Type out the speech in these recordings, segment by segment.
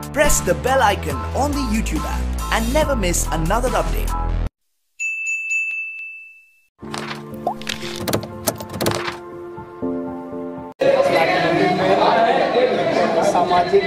Press the bell icon on the YouTube app and never miss another update. सामाजिक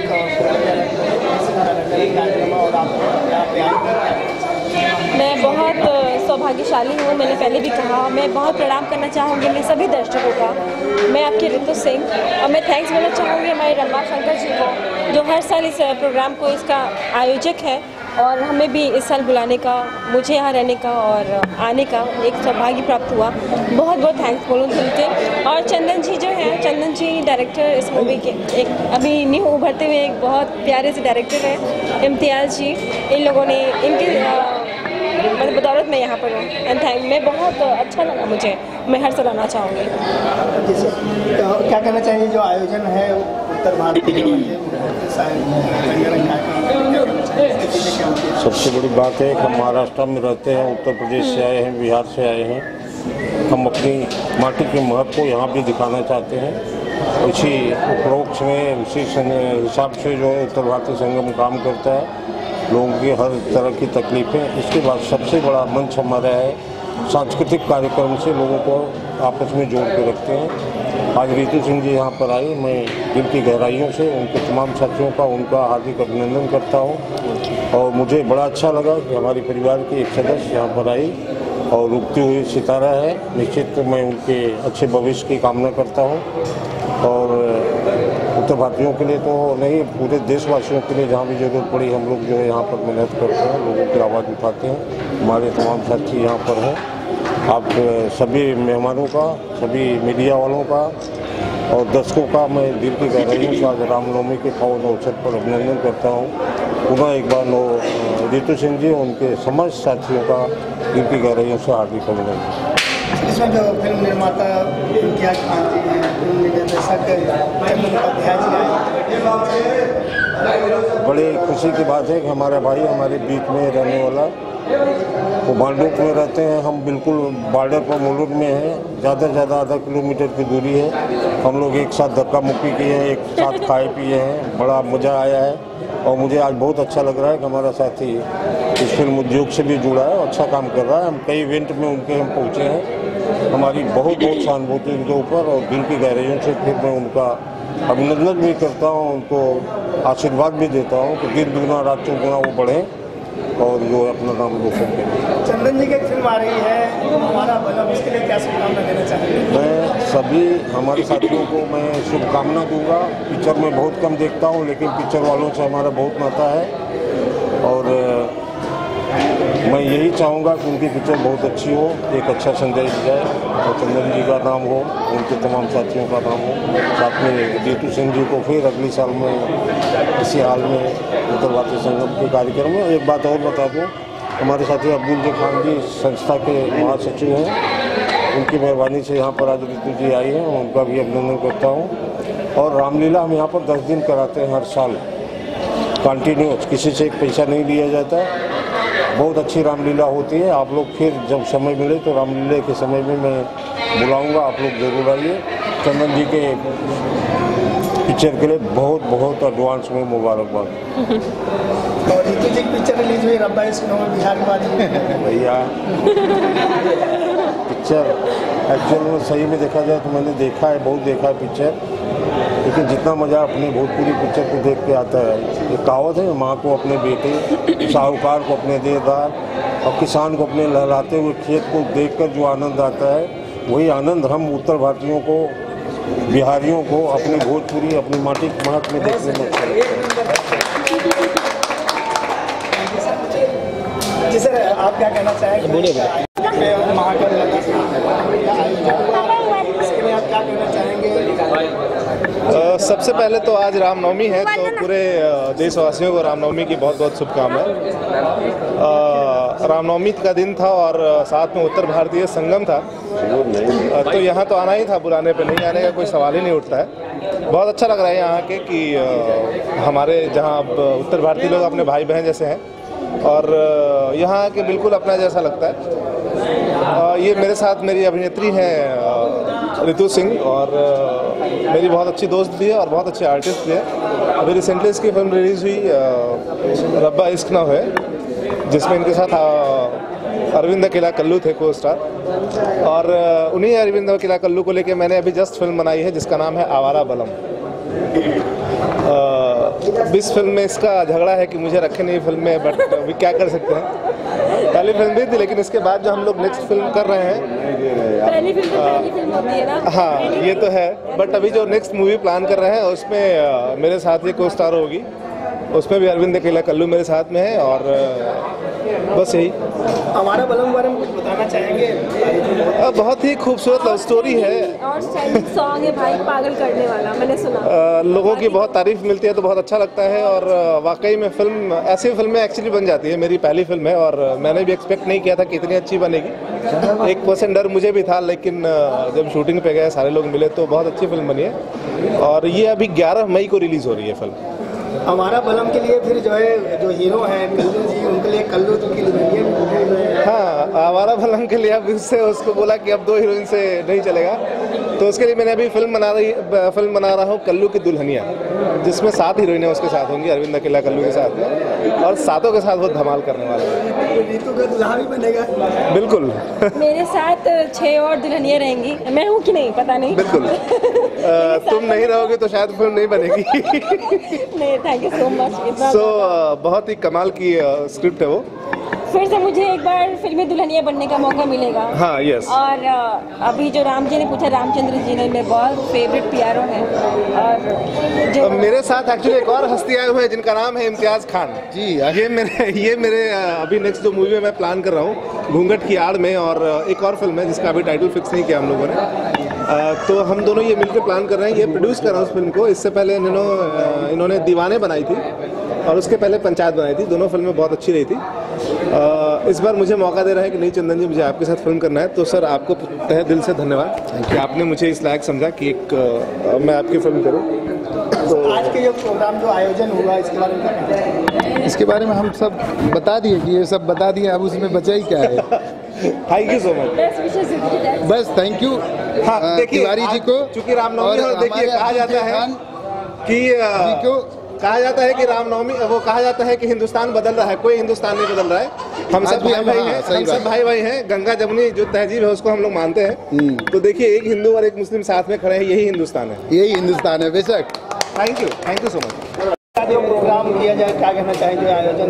मैं बहुत सौभाग्यशाली हूँ। मैंने पहले भी कहा, मैं बहुत प्रणाम करना चाहूँगी मैं सभी दर्शकों का। मैं आपकी ऋतु सिंह और मैं थैंक्स बोलना चाहूँगी हमारे रंबा शंकर जी को, जो हर साल इस प्रोग्राम को इसका आयोजक है और हमें भी इस साल बुलाने का, मुझे यहाँ रहने का और आने का एक सौभाग्य प्राप्त हुआ। बहुत बहुत थैंक्स बोलूँ दिल के। और चंदन जी जो हैं, चंदन जी डायरेक्टर इस मूवी के, एक अभी न्यू उभरते हुए एक बहुत प्यारे से डायरेक्टर हैं इम्तियाज़ जी। इन लोगों ने इनके मतलब बदौलत मैं यहाँ पर हूँ एंड मैं बहुत अच्छा लगा मुझे। मैं हर साल आना चाहूँगी। तो क्या कहना चाहिए जो आयोजन है उत्तर भारत सबसे बड़ी बात है कि हम महाराष्ट्र में रहते हैं, उत्तर प्रदेश से आए हैं, बिहार से आए हैं। हम अपनी माटी के महत्व को यहाँ भी दिखाना चाहते हैं। उसी उपरोक्त में उसी हिसाब से जो है उत्तर भारतीय संगम काम करता है, लोगों की हर तरह की तकलीफ़ें। इसके बाद सबसे बड़ा मंच हमारा है सांस्कृतिक कार्यक्रम से लोगों को आपस में जोड़ के रखते हैं। आज ऋतु सिंह जी यहाँ पर आई, मैं दिल की गहराइयों से उनके तमाम साथियों का उनका हार्दिक अभिनंदन करता हूँ। और मुझे बड़ा अच्छा लगा कि हमारे परिवार की एक सदस्य यहाँ पर आई और रुकती हुई सितारा है। निश्चित मैं उनके अच्छे भविष्य की कामना करता हूँ और उत्तर भारतीयों के लिए तो नहीं, पूरे देशवासियों के लिए जहाँ भी जरूरत पड़ी हम लोग जो है यहाँ पर मेहनत करते हैं, लोगों की आवाज़ उठाते हैं। हमारे तमाम साथी यहाँ पर हैं। आप सभी मेहमानों का, सभी मीडिया वालों का और दर्शकों का मैं दिल की गहराइयों से आज रामनवमी के पावन अवसर पर अभिनंदन करता हूँ। पुनः एक बार ऋतु सिंह जी उनके समस्त साथियों का दिल की गहराइयों से हार्दिक अभिनंदन। इसमें जो फिल्म निर्माता इम्तियाज़ कांति हैं, फिल्म निर्देशक बड़े खुशी की बात है कि हमारा भाई हमारे बीच में रहने वाला, वो बांडुप में रहते हैं, हम बिल्कुल बॉर्डर पर मुलुक में हैं। ज़्यादा से ज़्यादा आधा किलोमीटर की दूरी है। हम लोग एक साथ धक्का मुक्की किए हैं, एक साथ खाए पिए हैं, बड़ा मज़ा आया है। और मुझे आज बहुत अच्छा लग रहा है कि हमारा साथी इस फिल्म उद्योग से भी जुड़ा है, अच्छा काम कर रहा है। हम कई इवेंट में उनके हम पहुँचे हैं। हमारी बहुत बहुत सहानुभूति उनके ऊपर और दिल की गहराइयों से फिर मैं उनका अभिनंदन भी करता हूँ, उनको आशीर्वाद भी देता हूँ कि दिन दुगना रात चौगुना वो बढ़ें और जो अपना नाम रोशन करें। चंदन जी की एक फिल्म आ रही है, हमारा बना, उसके लिए क्या शुभकामना देना चाहेंगे? मैं सभी हमारे साथियों को मैं शुभकामना दूंगा। पिक्चर में बहुत कम देखता हूं, लेकिन पिक्चर वालों से हमारा बहुत नाता है और मैं यही चाहूँगा कि उनकी पिक्चर बहुत अच्छी हो, एक अच्छा संदेश जाए और चंदन जी का नाम हो, उनके तमाम साथियों का नाम हो। साथ में ऋतु सिंह जी को फिर अगले साल में इसी हाल में उत्तर भारतीय संगम के कार्यक्रम में। एक बात और बता दूँ, हमारे साथी अब्दुल जी खान जी संस्था के महासचिव हैं, उनकी मेहरबानी से यहाँ पर आज ऋतु जी आई हैं, उनका भी अभिनंदन करता हूँ। और रामलीला हम यहाँ पर 10 दिन कराते हैं हर साल, कंटिन्यूस, किसी से एक पैसा नहीं लिया जाता। बहुत अच्छी रामलीला होती है। आप लोग फिर जब समय मिले तो रामलीला के समय में मैं बुलाऊंगा, आप लोग जरूर आइए। चंदन जी के पिक्चर के लिए बहुत बहुत एडवांस में मुबारकबाद। और ऋतु जी की पिक्चर रिलीज हुई रब्बा इश्क नौ बिहार वाली भैया पिक्चर एक्चुअल में सही में देखा जाए तो मैंने देखा है, बहुत देखा है पिक्चर, लेकिन जितना मज़ा अपनी भोजपुरी पिक्चर को देख के आता है, एक कहावत है, माँ को अपने बेटे, साहूकार को अपने देदार और किसान को अपने लहराते हुए खेत को देखकर जो आनंद आता है, वही आनंद हम उत्तर भारतीयों को, बिहारियों को अपनी भोजपुरी, अपनी माटी के महत्व में देखने में अच्छा लगता है। जी सर, आप क्या कहना चाहेंगे? महाकाल आप क्या कहना चाहेंगे? सबसे पहले तो आज रामनवमी है, तो पूरे देशवासियों को रामनवमी की बहुत बहुत शुभकामनाएं। रामनवमी का दिन था और साथ में उत्तर भारतीय संगम था, तो यहाँ तो आना ही था, बुलाने पे नहीं आने का कोई सवाल ही नहीं उठता है। बहुत अच्छा लग रहा है यहाँ के कि हमारे जहाँ उत्तर भारतीय लोग अपने भाई बहन जैसे हैं और यहाँ के बिल्कुल अपना जैसा लगता है। ये मेरे साथ मेरी अभिनेत्री हैं ऋतु सिंह और मेरी बहुत अच्छी दोस्त भी है और बहुत अच्छी आर्टिस्ट भी है। अभी रिसेंटली इसकी फिल्म रिलीज़ हुई रब्बा इश्क ना है, जिसमें इनके साथ अरविंद अकेला कल्लू थे को स्टार, और उन्हीं अरविंद अकेला कल्लू को लेके मैंने अभी जस्ट फिल्म बनाई है जिसका नाम है आवारा बलम। इस फिल्म में इसका झगड़ा है कि मुझे रखे नहीं फिल्म में, बट अभी क्या कर सकते हैं। पहली फिल्म भी थी, लेकिन इसके बाद जो हम लोग नेक्स्ट फिल्म कर रहे हैं, पहली फिल्म होती है ना। हाँ ये तो है, बट अभी जो नेक्स्ट मूवी प्लान कर रहे हैं उसमें मेरे साथ ही को स्टार होगी, उसमें भी अरविंद अकेला कल्लू मेरे साथ में है, और बस यही। हमारा बलम के बारे में कुछ बताना चाहेंगे? बहुत ही खूबसूरत लव स्टोरी है और स्टैंडिंग सॉन्ग है भाई, पागल करने वाला, मैंने सुना। लोगों की बहुत तारीफ मिलती है तो बहुत अच्छा लगता है, और वाकई में फिल्म ऐसी फिल्में एक्चुअली बन जाती है। मेरी पहली फिल्म है और मैंने भी एक्सपेक्ट नहीं किया था कि इतनी अच्छी बनेगी। 1% डर मुझे भी था, लेकिन जब शूटिंग पे गए सारे लोग मिले तो बहुत अच्छी फिल्म बनी है, और ये अभी 11 मई को रिलीज़ हो रही है फिल्म। हमारा बलम के लिए फिर जो है जो हीरो हैं कल्लू जी, उनके लिए कल्लू तो की। हाँ, आवारा बलम के लिए अब उसको बोला कि अब 2 हीरोइन से नहीं चलेगा, तो उसके लिए मैंने अभी फिल्म बना रहा हूँ कल्लू की दुल्हनिया, जिसमें 7 हीरोइनें उसके साथ होंगी, अरविंद अकेला कल्लू के साथ में, और 7 के साथ वो धमाल करने वाला है। रीतू का दुल्हा भी बनेगा? बिल्कुल। मेरे साथ 6 और दुल्हनियाँ रहेंगी, मैं हूँ कि नहीं पता नहीं। बिल्कुल। तुम नहीं रहोगे तो शायद फिल्म नहीं बनेगी। नहीं, थैंक यू सो मच। बहुत ही कमाल की स्क्रिप्ट है वो। फिर से मुझे एक बार फिल्मी दुल्हनिया बनने का मौका मिलेगा। हाँ, यस। और अभी जो राम जी ने पूछा, रामचंद्र जी ने, मेरे बहुत फेवरेट पियारो हैं, और जो मेरे साथ एक्चुअली एक और हस्ती आए हुए हैं जिनका नाम है इम्तियाज़ खान जी। ये मेरे अभी नेक्स्ट जो मूवी मैं प्लान कर रहा हूँ घूंघट की आड़ में, और एक और फिल्म है जिसका अभी टाइटल फिक्स नहीं किया हम लोगों ने, तो हम दोनों ये मिलकर प्लान कर रहे हैं। ये प्रोड्यूस कर रहा हूँ उस फिल्म को। इससे पहले इन्होंने दीवाने बनाई थी, और उसके पहले पंचायत बनाई थी। दोनों फिल्में बहुत अच्छी रही थी। इस बार मुझे मौका दे रहा है कि नहीं चंदन जी, मुझे आपके साथ फिल्म करना है, तो सर आपको तहे दिल से धन्यवाद कि आपने मुझे इस लायक समझा कि मैं आपकी फिल्म करूं। तो आज के ये प्रोग्राम जो आयोजन हुआ इसके बारे में क्या कहना है? इसके बारे में हम सब बता दिए कि ये सब बता दिए, अब उसमें बचा ही क्या है। Thank you so much. बस थैंक यू। हाँ, देखिए तिवारी जी को, चूंकि रामनवमी है, देखिए कहा जाता है कि रामनवमी, वो कहा जाता है कि हिंदुस्तान बदल रहा है, कोई हिंदुस्तान नहीं बदल रहा है। हम सब भाई भाई हैं। गंगा जमुनी जो तहजीब है उसको हम लोग मानते हैं। तो देखिए, एक हिंदू और एक मुस्लिम साथ में खड़े हैं, यही हिंदुस्तान है। यही हिंदुस्तान है बेशक। Thank you so much. जो प्रोग्राम किया जाए, क्या कहना चाहेंगे? आयोजन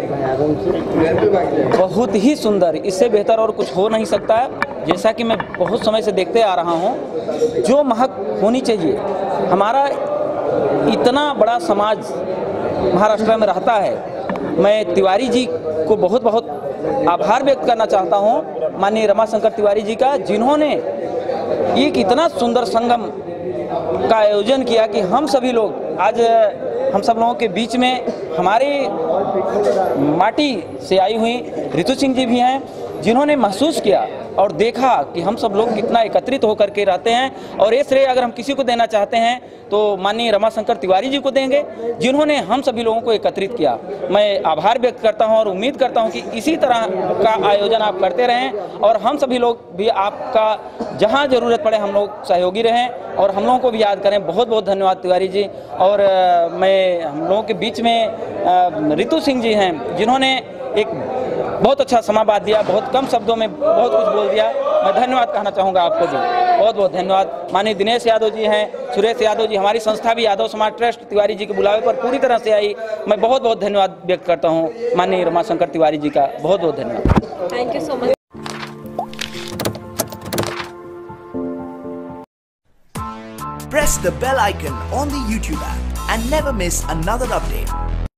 हुआ बहुत ही सुंदर, इससे बेहतर और कुछ हो नहीं सकता है। जैसा कि मैं बहुत समय से देखते आ रहा हूँ, जो महक होनी चाहिए, हमारा इतना बड़ा समाज महाराष्ट्र में रहता है। मैं तिवारी जी को बहुत बहुत आभार व्यक्त करना चाहता हूँ, माननीय रमाशंकर तिवारी जी का, जिन्होंने एक इतना सुंदर संगम का आयोजन किया कि हम सभी लोग आज, हम सब लोगों के बीच में हमारे माटी से आई हुई ऋतु सिंह जी भी हैं, जिन्होंने महसूस किया और देखा कि हम सब लोग कितना एकत्रित होकर के रहते हैं। और ये श्रेय अगर हम किसी को देना चाहते हैं तो माननीय रमाशंकर तिवारी जी को देंगे, जिन्होंने हम सभी लोगों को एकत्रित किया। मैं आभार व्यक्त करता हूं और उम्मीद करता हूं कि इसी तरह का आयोजन आप करते रहें, और हम सभी लोग भी आपका जहां ज़रूरत पड़े हम लोग सहयोगी रहें, और हम लोगों को भी याद करें। बहुत बहुत धन्यवाद तिवारी जी। और हम लोगों के बीच में ऋतु सिंह जी हैं, जिन्होंने एक बहुत अच्छा समावाद दिया, बहुत कम शब्दों में बहुत कुछ बोल दिया। मैं धन्यवाद कहना चाहूँगा आपको भी, बहुत बहुत धन्यवाद। माननीय दिनेश यादव जी हैं, सुरेश यादव जी, हमारी संस्था भी यादव समाज ट्रस्ट तिवारी जी के बुलावे पर पूरी तरह से आई। मैं बहुत बहुत धन्यवाद व्यक्त करता हूँ माननीय रमाशंकर तिवारी जी का, बहुत बहुत धन्यवाद। Thank you so much. Press the bell icon on the YouTube app and never miss another update.